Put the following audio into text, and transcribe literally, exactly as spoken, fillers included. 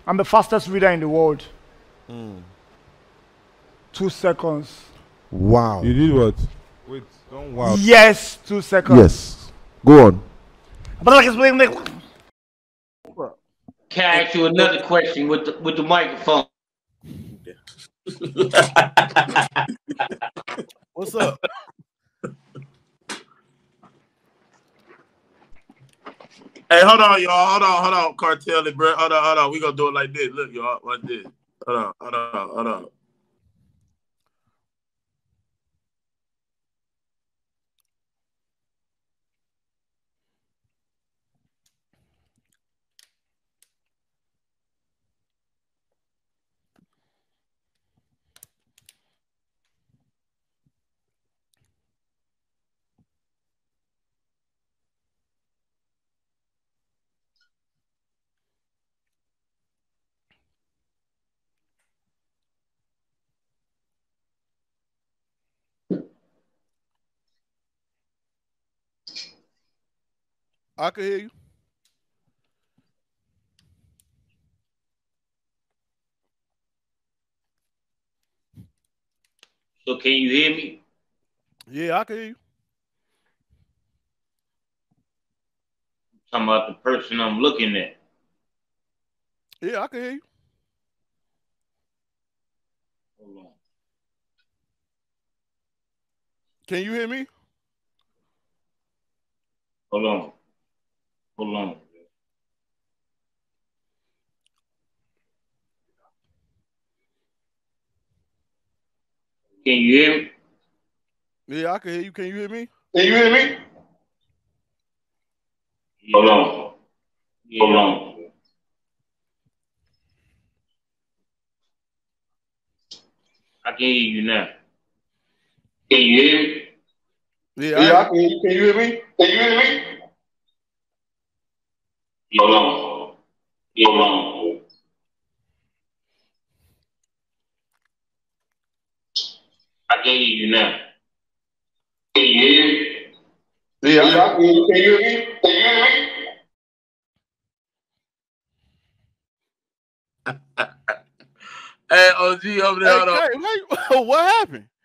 I'm the fastest reader in the world. Mm. Two seconds. Wow. You did what? Wait, don't wow. Yes, two seconds. Yes. Go on. Can I ask you another question with the with the microphone? What's up? Hey, hold on, y'all. Hold on, hold on, Cartel and bro. Hold on, hold on. We gonna do it like this. Look, y'all, like this. Hold on, hold on, hold on. I can hear you. So can you hear me? Yeah, I can hear you. I'm talking about the person I'm looking at. Yeah, I can hear you. Hold on. Can you hear me? Hold on. Hold on. Can you hear me? Yeah, I can hear you. Can you hear me? Can you hear me? Yeah. Hold on. Yeah. Hold on. I can hear you now. Can you hear me? Yeah, Yeah, I I can hear you. Can you hear me? Can you hear me? Yeah. Hold on. Yeah. Hold on. I can hear you now. Can you hear me? Yeah, yeah, I can hear you. Can you hear me? Can you hear me? Hey, O G over there. Hey, Hold on. Kay, wait, what happened?